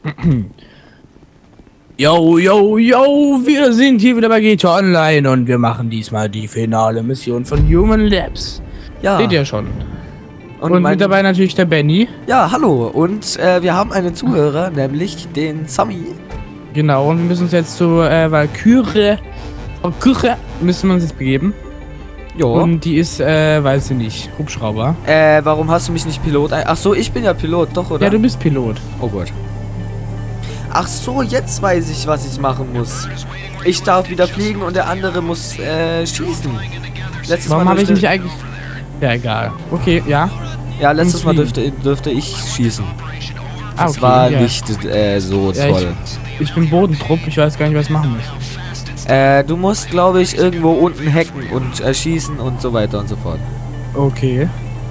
Yo, yo, yo, wir sind hier wieder bei GTA Online und wir machen diesmal die finale Mission von Human Labs. Ja. Seht ihr schon. Und mit dabei natürlich der Benny. Ja, hallo. Und wir haben einen Zuhörer, nämlich den Sammy. Genau, und wir müssen uns jetzt zu Valkyrie müssen wir uns jetzt begeben. Jo. Und die ist, weiß ich nicht, Hubschrauber. Warum hast du mich nicht Pilot Ach so, ich bin ja Pilot, doch, oder? Ja, du bist Pilot. Oh Gott. Ach so, jetzt weiß ich, was ich machen muss. Ich darf wieder fliegen und der andere muss schießen. Letztes Warum Mal habe ich mich eigentlich... Ja, egal. Okay, ja. Ja, letztes Mal dürfte ich schießen. Ah, das okay, war ja. nicht so Ja, toll. Ich bin Bodentrupp, ich weiß gar nicht, was ich machen muss. Du musst, glaube ich, irgendwo unten hacken und schießen und so weiter und so fort. Okay.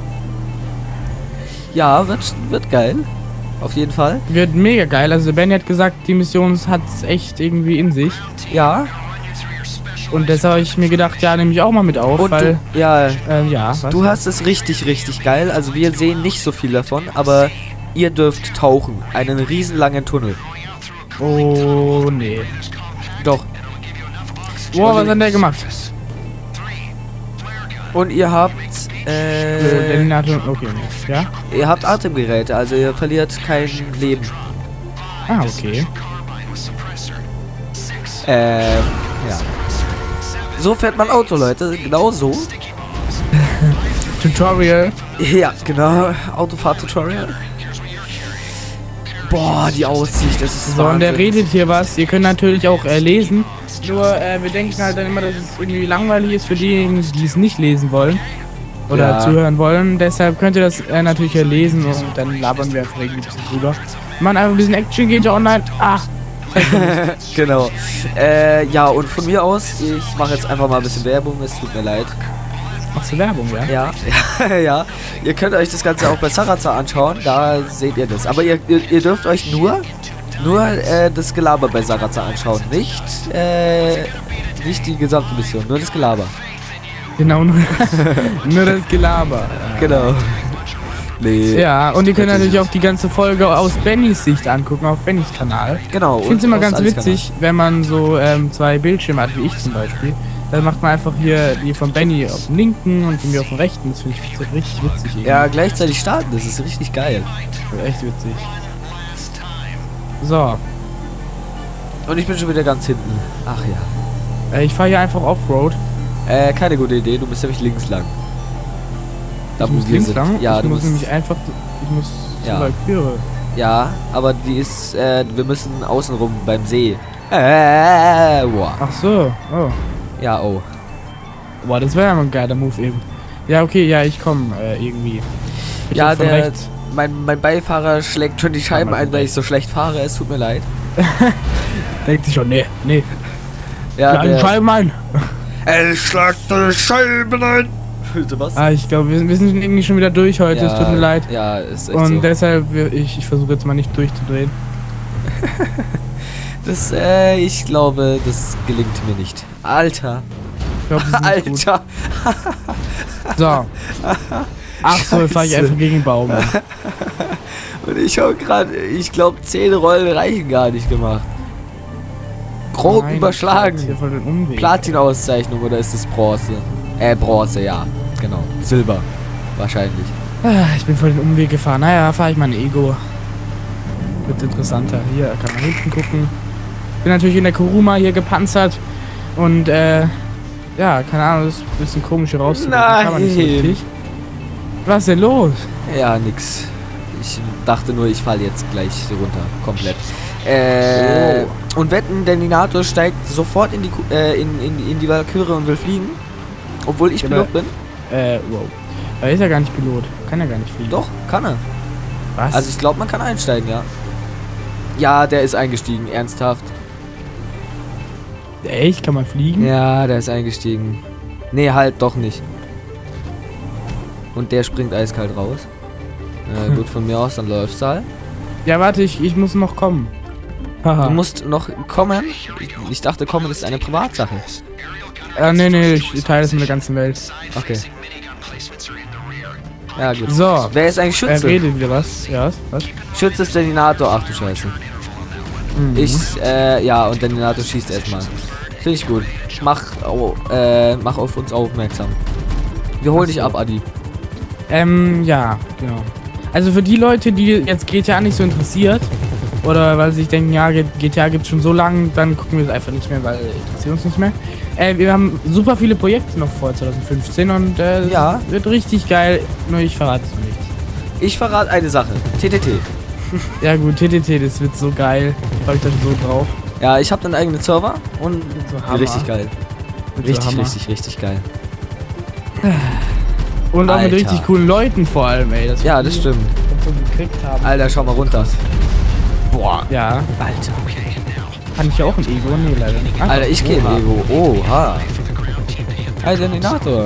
Ja, wird geil. Auf jeden Fall. Wird mega geil. Also Benny hat gesagt, die Mission hat es echt irgendwie in sich. Ja. Und deshalb habe ich mir gedacht, ja, nehme ich auch mal mit auf, Und weil... ja, was? du hast es richtig geil. Also wir sehen nicht so viel davon, aber ihr dürft tauchen. Einen riesenlangen Tunnel. Oh, nee. Doch. Wow, was hat der gemacht? Und ihr habt, Okay, ja? ihr habt Atemgeräte, also ihr verliert kein Leben. Ah, okay. Ja. So fährt man Auto, Leute. Genau so. Tutorial. Ja, genau. Autofahrt-Tutorial. Boah, die Aussicht, das ist So, und der Wahnsinn. redet hier was. Ihr könnt natürlich auch lesen. Nur, wir denken halt dann immer, dass es irgendwie langweilig ist für diejenigen, die es nicht lesen wollen. Oder Ja. zuhören wollen. Deshalb könnt ihr das natürlich hier lesen und dann labern wir einfach irgendwie ein bisschen drüber. Wir machen einfach ein bisschen Action, geht ja online. Ah! Genau. Ja, und von mir aus, ich mache jetzt einfach mal ein bisschen Werbung, es tut mir leid. Machst du Werbung, ja? Ja, ja. Ihr könnt euch das Ganze auch bei Sarazar anschauen, da seht ihr das. Aber ihr dürft euch nur das Gelaber bei Sarazar anschauen, nicht die gesamte Mission, nur das Gelaber. Genau, nur das Gelaber. Genau. Nee. Ja, und ihr könnt natürlich auch die ganze Folge aus Bennys Sicht angucken, auf Bennys Kanal. Genau. Ich finde es immer aus ganz alles witzig, wenn man so zwei Bildschirme hat, wie ich zum Beispiel. Dann macht man einfach hier die von Benny auf dem linken und von mir auf dem rechten. Das finde ich richtig witzig. Irgendwie. Ja, gleichzeitig starten, das ist richtig geil. Das ist echt witzig. So, Und ich bin schon wieder ganz hinten. Ach ja. ich fahre hier einfach Offroad. Keine gute Idee, du bist nämlich links lang. Da Ich wo muss wir links sind. lang. Ja, ich du muss musst, nämlich einfach... Ich muss Ja. zur Valkyrie. ja, aber die ist, wir müssen außenrum beim See. Wow. Ach so, oh. Ja, oh. Boah, das wäre ja mal ein geiler Move eben. Ja, okay, ja, ich komme irgendwie. Ich Ja, hab von der, rechts. mein Beifahrer schlägt schon die Scheiben ein, weil ich so schlecht fahre. Es tut mir leid. Denkt sich schon, nee. Ja, Schlag die Scheiben ein. Er schlagt die Scheiben ein. Bitte was? Ah, ich glaube, wir sind irgendwie schon wieder durch heute, es tut mir leid. Ja, ist echt Und so. deshalb, ich versuche jetzt mal nicht durchzudrehen. Das, ich glaube, das gelingt mir nicht. Alter. Ich glaube, das ist nicht gut. Alter. So. Ach so, fahre ich Scheiße. einfach gegen den Baum. Und ich habe gerade, ich glaube, 10 Rollen reichen gar nicht gemacht. Grob Nein, überschlagen. hier voll den Umweg. Platin-Auszeichnung oder ist es Bronze? Bronze, ja. Genau. Silber. Wahrscheinlich. Ah, ich bin voll den Umweg gefahren. Naja, fahre ich mein Ego. Wird interessanter. Hier kann man hinten gucken. Bin natürlich in der Kuruma hier gepanzert. Und, ja, keine Ahnung, das ist ein bisschen komisch hier rauszukommen. Kann man nicht so Nein. richtig. Was ist denn los? Ja, nix. Ich dachte nur, ich falle jetzt gleich runter. Komplett. Und wetten, der Ninator steigt sofort in die Valkyrie und will fliegen. Obwohl ich Ja, Pilot bin. Wow. Er ist ja gar nicht Pilot. Kann ja gar nicht fliegen. Doch, kann er. Was? Also ich glaube, man kann einsteigen, ja. Ja, der ist eingestiegen, ernsthaft. Echt? Kann man fliegen? Ja, der ist eingestiegen. Nee, halt doch nicht. Und der springt eiskalt raus. Gut, von mir aus, dann läuft's halt. Ja, warte, ich muss noch kommen. Haha. Du musst noch kommen. Ich dachte, kommen ist eine Privatsache. Nee, ich teile es mit der ganzen Welt. Okay. Ja, gut. So. Wer ist eigentlich Er Schütze? redet wieder was. Ja, was? Schütze ist der Ninator. Ach du Scheiße. Ja, und dann Nato schießt erstmal. Finde ich gut. Mach auf uns aufmerksam. Wir holen dich ab, Adi. Ja, genau. Also für die Leute, die jetzt GTA nicht so interessiert, oder weil sie sich denken, ja, GTA gibt es schon so lange, dann gucken wir es einfach nicht mehr, weil interessiert uns nicht mehr. Wir haben super viele Projekte noch vor 2015 und ja, wird richtig geil, nur ich verrate es noch nichts. Ich verrate eine Sache. TTT. Ja gut, TTT, das wird so geil. Ich freue mich da schon so drauf. Ja, ich habe dann einen eigenen Server und so richtig geil. So Richtig geil. Und auch mit Alter. richtig coolen Leuten vor allem, ey. Ja, das stimmt. So gekriegt haben. Alter, schau mal runter. Boah. Ja. Alter. Kann ich ja auch ein Ego? Nee, leider nicht. Alter, ich gehe in Ego. Oha. Alter, Terminator.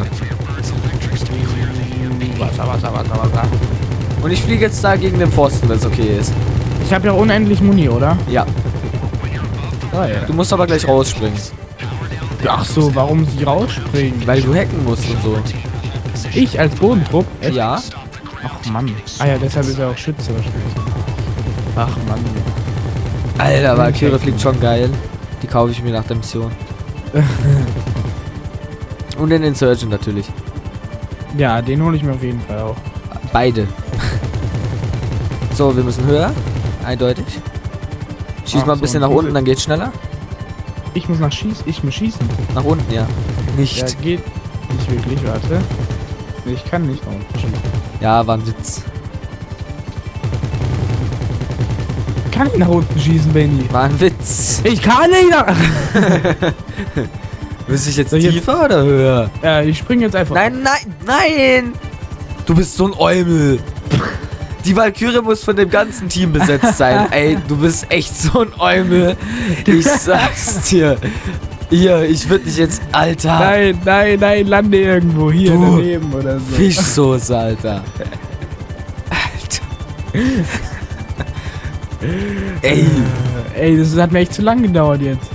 Wasser. Und ich fliege jetzt da gegen den Pfosten, wenn es okay ist. Ich habe ja unendlich Muni, oder? Ja. Oh, ja. Du musst aber gleich rausspringen. Ach so, warum sie rausspringen? Weil du hacken musst und so. Ich als Bodentrupp? Echt? Ja. Ach Mann. Ah ja, deshalb ist er auch Schütze wahrscheinlich. Ach Mann. Alter, Valkyrie fliegt schon geil. Die kaufe ich mir nach der Mission. Und den Insurgent natürlich. Ja, den hole ich mir auf jeden Fall auch. Beide. So, wir müssen höher. Eindeutig. Schieß Ach mal ein so, bisschen nach unten, dann geht's schneller. Ich muss schießen. Nach unten, ja. Nicht. Ja, geht nicht wirklich, warte. Nee, ich kann nicht nach unten schießen. Ja, war ein Witz. Kann ich nach unten schießen, Benny? War ein Witz. Ich kann nicht nach... Müsste ich jetzt Soll ich tiefer oder höher? Ja, ich springe jetzt einfach. Nein! Du bist so ein Eumel. Die Valkyrie muss von dem ganzen Team besetzt sein. Ey, du bist echt so ein Eumel. Ich sag's dir. Hier, ich würde dich jetzt... Alter. Nein, lande irgendwo hier Du daneben oder so. Fischsoße, Alter. Ey, das hat mir echt zu lang gedauert jetzt.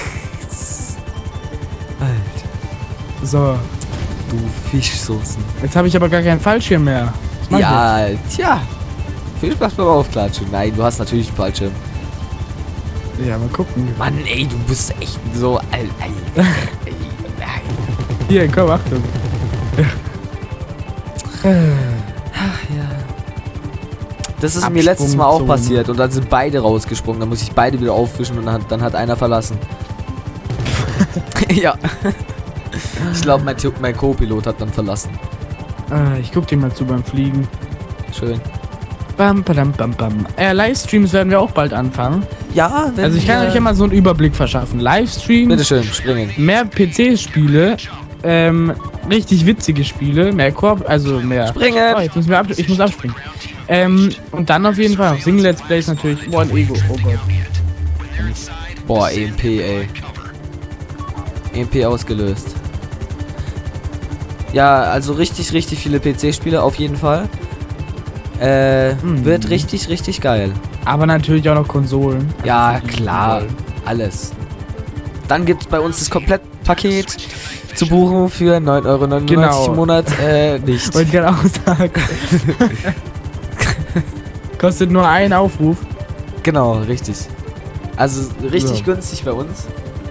Alter. So, Du Fischsoßen. jetzt habe ich aber gar keinen Fallschirm mehr. Was mach ich Ja, tja. Viel Spaß beim Aufklatschen. Nein, du hast natürlich einen Fallschirm. jetzt? Ja, mal gucken. Mann, ey, du bist echt so... Ey. Hier, komm, Achtung. Das ist mir letztes Mal auch Absprungzone. passiert und dann sind beide rausgesprungen. Dann muss ich beide wieder auffischen und dann hat einer verlassen. Ja. Ich glaube, mein Co-Pilot hat dann verlassen. Ich guck dir mal zu beim Fliegen. Schön. Bam. Livestreams werden wir auch bald anfangen. Ja, wenn Also ich kann euch ja mal so einen Überblick verschaffen. Livestreams, Bitteschön, springen. mehr PC-Spiele, richtig witzige Spiele, mehr Koop, also mehr... Springen! Oh, jetzt müssen wir ich muss abspringen. Und dann auf jeden Fall noch Single-Let's Plays natürlich. Boah, ein Ego, oh Gott. Boah, EMP, ey. EMP ausgelöst. Ja, also richtig viele PC-Spiele auf jeden Fall. Wird richtig geil. Aber natürlich auch noch Konsolen. Ja, klar. Alles. Dann gibt's bei uns das Komplettpaket zu buchen für 9,99 € Genau. im Monat. Nicht. Wollte ich gerade auch sagen. Kostet nur einen Aufruf. Genau, richtig. Also richtig Ja. günstig bei uns.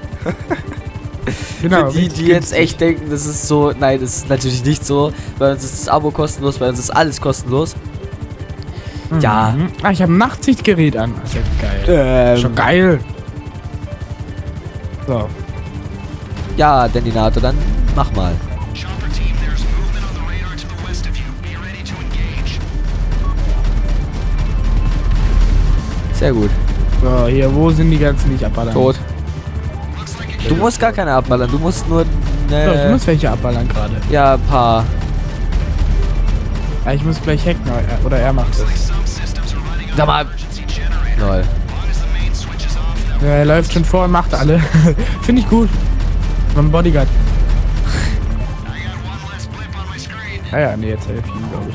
Genau. Für die, richtig die jetzt günstig. echt denken, das ist so. Nein, das ist natürlich nicht so. Bei uns ist das Abo kostenlos, bei uns ist alles kostenlos. Ja. Ah, ich habe ein Nachtsichtgerät an. Das ist ja geil. Schon geil. So. Ja, Deninato, dann mach mal. Sehr gut. So, hier, wo sind die ganzen, die ich abballern? Tot. Du musst gar keine abballern, du musst nur. So, ich muss welche abballern gerade. Ja, ein paar. Ja, ich muss gleich hacken, oder er macht das. Sag mal. Lol. Ja, er läuft schon vor und macht alle. Finde ich gut. Mein Bodyguard. Ja, nee, jetzt helfe ich ihm, glaube ich.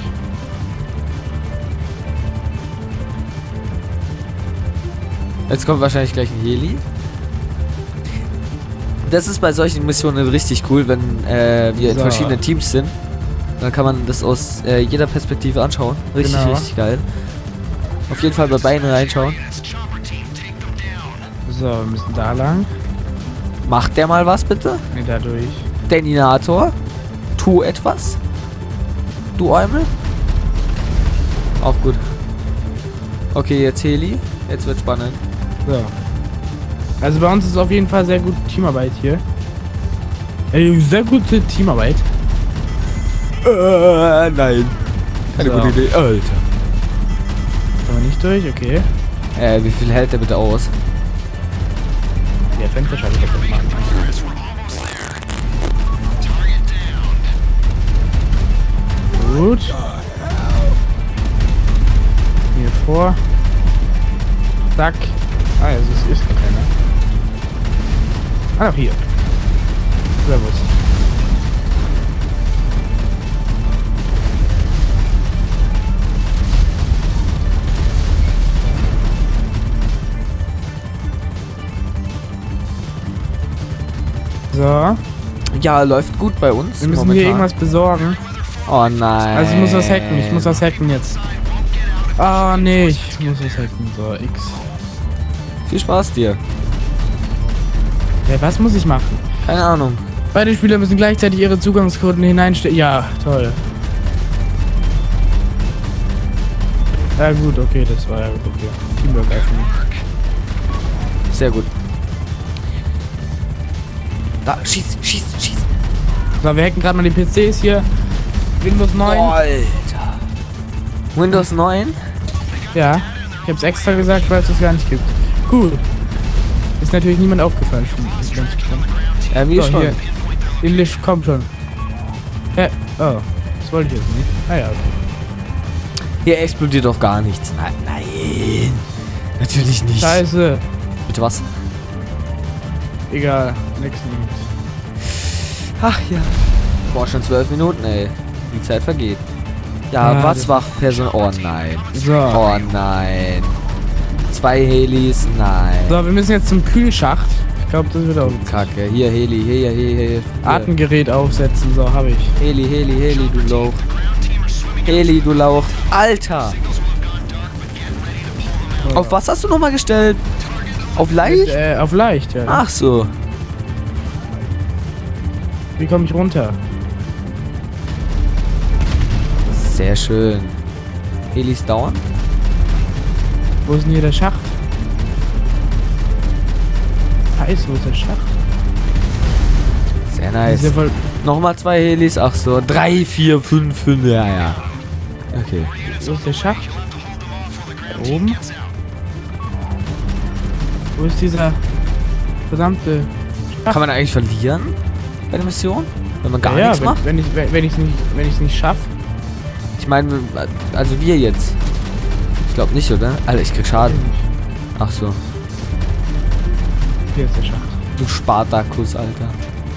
Jetzt kommt wahrscheinlich gleich ein Heli. Das ist bei solchen Missionen richtig cool, wenn wir in So. verschiedenen Teams sind. Dann kann man das aus jeder Perspektive anschauen. Richtig, Genau. richtig geil. Auf jeden Fall bei beiden reinschauen. So, wir müssen da lang. Macht der mal was, bitte? Ne, da durch. Deninator, tu etwas. Du Eumel. Auch gut. Okay, jetzt Heli. Jetzt wird spannend. So. Also bei uns ist auf jeden Fall sehr gute Teamarbeit hier. Ey, sehr gute Teamarbeit. Nein. Keine So. gute Idee. Alter. Kommen wir nicht durch, okay. Wie viel hält der bitte aus? Der Fenster schalte ich kaputt machen. Gut. Hier vor. Zack. Ah, ja, es ist gar keiner. Ah, doch hier. Servus. So. Ja, läuft gut bei uns. Wir müssen momentan. hier irgendwas besorgen. Oh nein. Also ich muss was hacken. Ich muss was hacken jetzt. Ah, nee. Ich muss was hacken. So, X. Viel Spaß dir. Ja, was muss ich machen? Keine Ahnung. Beide Spieler müssen gleichzeitig ihre Zugangscoden hineinstellen. Ja, toll. Ja gut, okay, das war ja gut. Okay. Teamwork öffnen. Sehr gut. Da, schieß. So, wir hacken gerade mal die PCs hier. Windows 9. Alter. Windows 9? Ja, ich hab's extra gesagt, weil es das gar nicht gibt. Gut. Ist natürlich niemand aufgefallen. Ich bin ganz gespannt. Ja, mir So, schon. hier. Den Lift kommt schon. Oh, das wollte ich jetzt nicht. Ah ja, okay. Hier explodiert doch gar nichts. Nein. Natürlich nicht. Scheiße. Bitte was? Egal, nix. Ach ja. Boah, schon 12 Minuten, ey. Die Zeit vergeht. Ja, Ja, was das- war Person? Oh nein. So. Oh nein. 2 Helis, nein. So, wir müssen jetzt zum Kühlschacht. Ich glaube, das wird auch. Kacke. Hier, Heli, hier. Atemgerät aufsetzen, so habe ich. Heli, du Lauch. Heli, du Lauch. Alter. So. Auf was hast du nochmal gestellt? Auf leicht? Auf leicht, ja. Ach so. Wie komme ich runter? Sehr schön. Helis down. Wo ist denn hier der Schacht? Scheiße, wo ist der Schacht? Sehr Das nice. ist ja voll. Nochmal 2 Helis. Ach so. 3, 4, 5. Ja. Okay. Wo ist der Schacht? Da oben? Wo ist dieser verdammte Schacht? Kann man eigentlich verlieren bei der Mission? Wenn man gar ja, nichts macht? wenn ich es nicht schaffe. Ich meine, also wir jetzt. Ich glaube nicht, oder? Alter, ich krieg Schaden. Ach so. Hier ist der Schacht. Du Spartakus, Alter.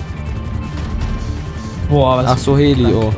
Boah, was Ach so, Heli, oh.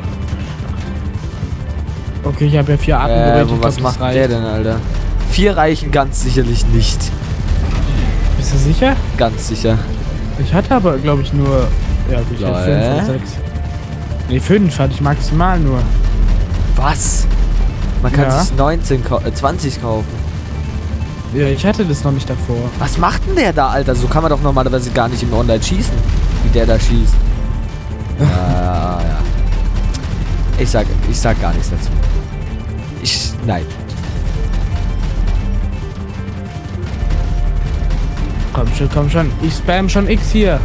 Okay, ich habe ja 4 Atemgeräte. Was macht der denn, Alter? 4 reichen ganz sicherlich nicht. Bist du sicher? Ganz sicher. Ich hatte aber, glaube ich, nur. Ja, gut, ich hatte 5 oder 6. Ne, 5 hatte ich maximal nur. Was? Man kann Ja. sich 20 kaufen. Ja, ich hatte das noch nicht davor. Was macht denn der da, Alter? So kann man doch normalerweise gar nicht im Online schießen, wie der da schießt. Ja. Ich sag gar nichts dazu. Nein. Komm schon. Ich spam schon X hier.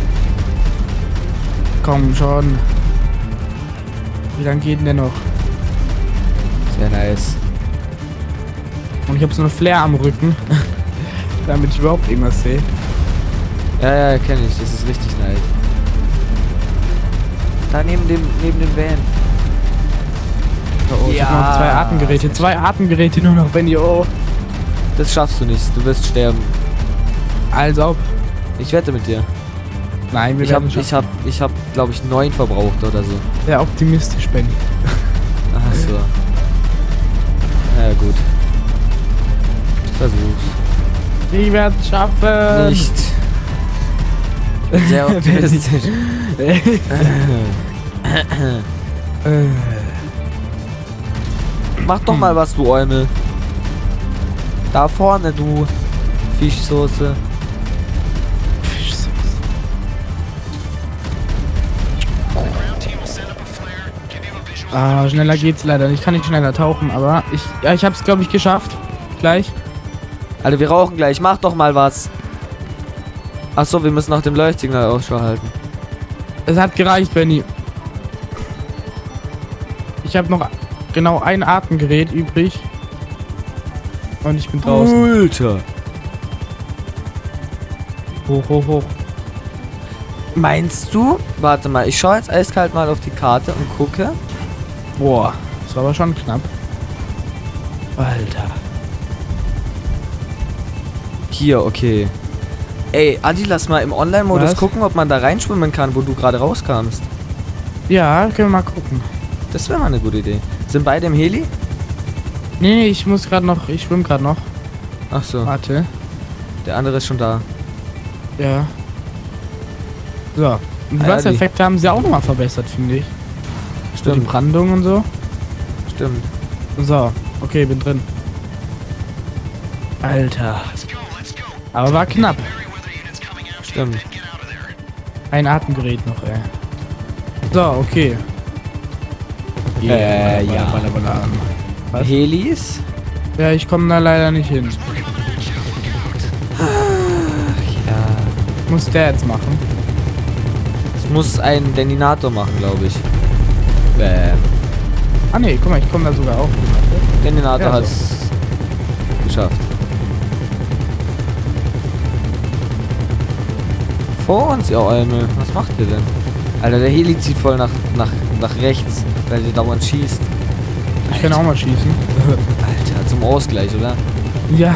Komm schon. Wie lange geht denn der noch? Sehr nice. Und ich habe so eine Flare am Rücken. Damit ich überhaupt irgendwas sehe. Ja, kenne ich. Das ist richtig nice. Da neben dem Van. Oh, ich hab noch 2 Atemgeräte. 2 Atemgeräte nur noch, Benny. Oh. Das schaffst du nicht. Du wirst sterben. Als ob. Ich wette mit dir. Nein, Ich hab, glaube ich, 9 verbraucht oder so. sehr optimistisch, Benny. Ach so. Na ja, gut. Versuch's. Ich werde es schaffen. Nicht. Sehr optimistisch. Mach doch mal was, du Eumel. Da vorne, du Fischsoße. Ah, schneller geht's leider nicht. Ich kann nicht schneller tauchen, aber ich hab's, glaube ich, geschafft. Gleich. Alter, wir rauchen gleich. Mach doch mal was. Achso, wir müssen nach dem Leuchtsignal Ausschau halten. Es hat gereicht, Benny. Ich habe noch genau ein Atemgerät übrig. Und ich bin draußen. Alter. Hoch, hoch, hoch. Meinst du? Warte mal, ich schaue jetzt eiskalt mal auf die Karte und gucke. Boah, das war aber schon knapp. Alter. Hier, okay. Ey, Adi, lass mal im Online-Modus Was? gucken, ob man da reinschwimmen kann, wo du gerade rauskamst. Ja, können wir mal gucken. Das wäre mal eine gute Idee. Sind beide im Heli? Nee, ich muss gerade noch, ich schwimme gerade noch. Ach so, Warte. der andere ist schon da. Ja. So. Und die Ah, Wassereffekte haben sie auch nochmal verbessert, finde ich. Die Stimmt, Brandung und so. stimmt. So, okay, bin drin. Alter. Aber war knapp. Stimmt. Ein Atemgerät noch, ey. So, okay. Ja. Baller, baller. Was? Helis? Ja, ich komme da leider nicht hin. Ja. Muss der jetzt machen. Das muss ein Deninator machen, glaube ich. Ah ne, guck mal, ich komme da sogar auch. Deninator Ja, so. hat's geschafft. Vor uns, ja, Alme. Was macht ihr denn? Alter, der Heli zieht voll nach rechts, weil der dauernd schießt. Ich kann auch mal schießen. Alter, zum Ausgleich, oder? Ja.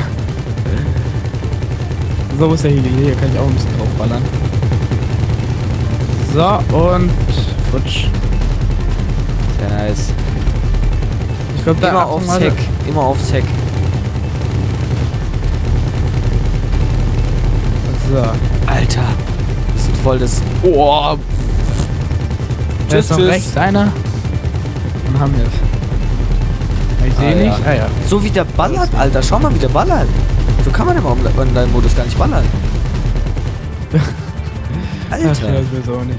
So ist der Heli. Hier kann ich auch ein bisschen draufballern. So, und futsch. Sehr nice. Ich glaube, da Immer aufs Heck. Immer aufs Heck. So. Alter. Das ist voll das... Oh. Da ist noch rechts einer. Dann haben wir es. Ich sehe nicht. Ja. Ah ja. So wie der ballert, Alter. Schau mal, wie der ballert. So kann man im Online-Modus gar nicht ballern. Ach, ja, Alter. ich weiß auch nicht.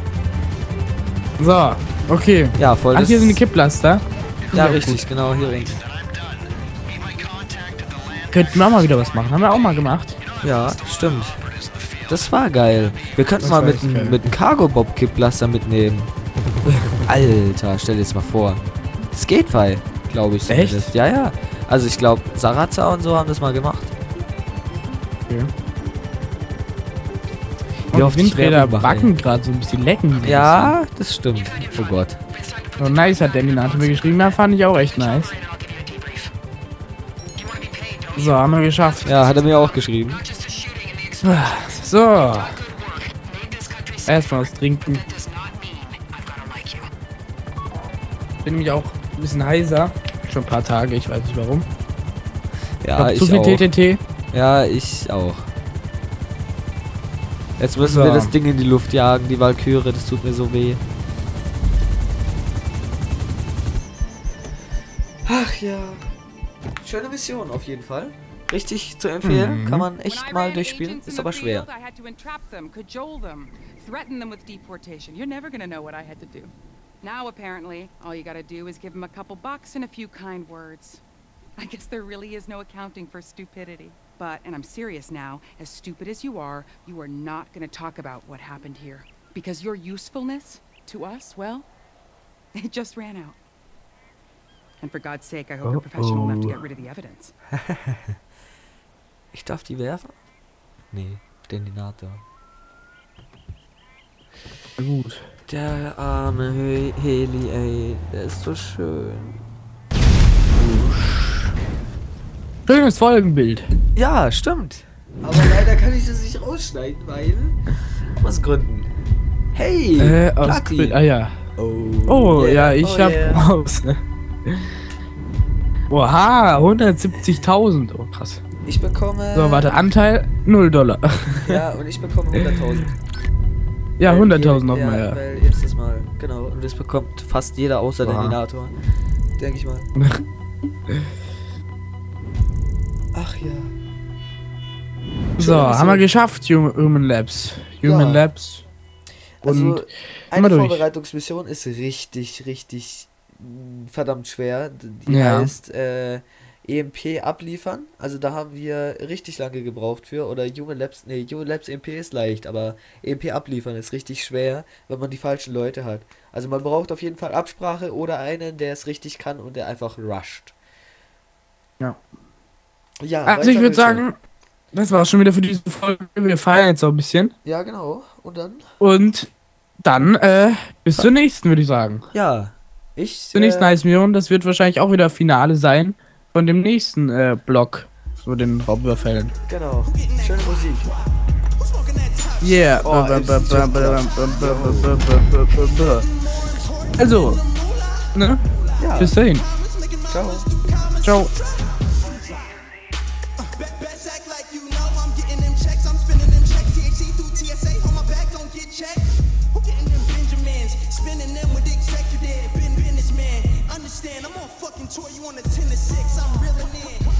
So, okay. Ja, voll Ach, das... hier sind die Kipplaster. Ja, Ja, richtig, genau, hier links. Könnten wir auch mal wieder was machen. Haben wir auch mal gemacht. Ja, stimmt. Das war geil. Wir könnten Das mal war mit echt geil. einem Cargo-Bob-Kipplaster mitnehmen. Alter, stell dir das mal vor. Das geht weit, glaube ich. Echt? Zumindest. Ja, ja. Also ich glaube, Sarazza und so haben das mal gemacht. Okay. Wie Und oft die ich Windräder Werbung mache, backen gerade so ein bisschen lecken. Ja, das stimmt. Oh Gott. So nice hat der Minato mir geschrieben. Ja, fand ich auch echt nice. So, haben wir geschafft. Ja, hat er mir auch geschrieben. So. Erstmal was trinken. Bin nämlich auch ein bisschen heiser. Schon ein paar Tage, ich weiß nicht warum. Ja, Zu ich viel auch. TTT. Ja, ich auch. Jetzt müssen So. wir das Ding in die Luft jagen, die Walküre. Das tut mir so weh. Ach ja. Schöne Mission auf jeden Fall. Richtig zu empfehlen. Kann man echt mal durchspielen. Ist aber schwer. I had to entrap them, cajole them, threaten them with deportation. You're never gonna know what I had to do. Now, apparently, all you gotta do is give them a couple bucks and a few kind words. I guess there really is no accounting for stupidity. But, and I'm serious now, as stupid as you are not gonna talk about what happened here. Because your usefulness to us, well, it just ran out. And for God's sake, I hope you're professional enough to get rid of the evidence. Ich darf die werfen? Nee, Deninator. Gut. Der arme Heli, ey. Der ist so schön. Schönes Folgenbild. Ja, stimmt. Aber leider kann ich das nicht rausschneiden, weil... Aus Gründen. Hey, Aus Platin. Bild. Ah ja. Oh, Ja, ich hab yeah. raus. Oha, 170.000. Oh, krass. Ich bekomme... So, warte, Anteil $0. Ja, und ich bekomme 100.000. Ja, Weil 100.000 ihr- nochmal, ja. Weil jetzt das mal, genau. Und das bekommt fast jeder außer der Boah. Deninator. Denke ich mal. Ach ja. So, Schöne haben wir Mission. geschafft, Human Labs. Human Ja. Labs. Also, Und eine immer durch. Vorbereitungsmission ist richtig verdammt schwer. Die Ja. heißt EMP abliefern. Also da haben wir richtig lange gebraucht für. Oder Human Labs EMP ist leicht, aber EMP abliefern ist richtig schwer, wenn man die falschen Leute hat. Also man braucht auf jeden Fall Absprache oder einen, der es richtig kann und der einfach rusht. Ja. Ja, Also ich weiter würde bitte. sagen, das war's schon wieder für diese Folge. Wir feiern jetzt auch ein bisschen. Ja, genau. Und dann? Und dann, bis zur nächsten, würde ich sagen. Ja. Zur nächsten Ice Mission. Das wird wahrscheinlich auch wieder Finale sein von dem nächsten Block. So den Raubüberfällen. Genau. Schöne Musik. Yeah. Oh, Also, ne? Ja. Bis dahin. Ciao. Ciao. Best act like you know I'm getting them checks. I'm spinning them checks. THC through TSA on my back, don't get checked. Who getting them Benjamins? Spinning them with executive, businessman. Understand, I'm on fucking tour. You on a 10 to 6. I'm reeling in.